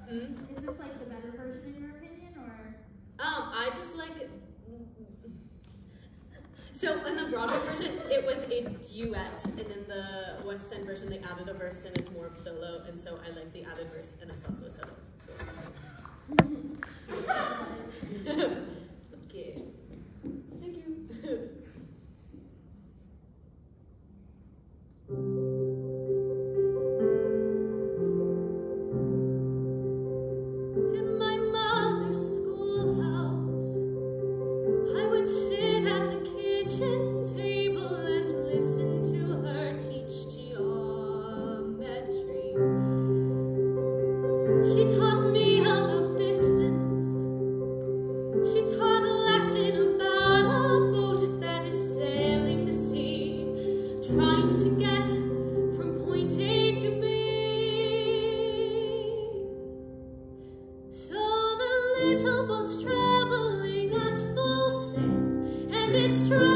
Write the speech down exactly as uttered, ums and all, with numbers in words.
Mm? Is this like the better version in your opinion, or? Um, I just like. So in the Broadway version, it was a duet, and in the West End version, they added a verse, and it's more of solo. And so I like the added verse, and it's also a solo. So. Okay. Thank you. In my mother's schoolhouse, I would sit at the kitchen table and listen to her teach geometry. She taught me about distance. She taught a lesson about a boat that is sailing the sea, trying to get from point A to B. So the little boat's traveling at full sail, and it's traveling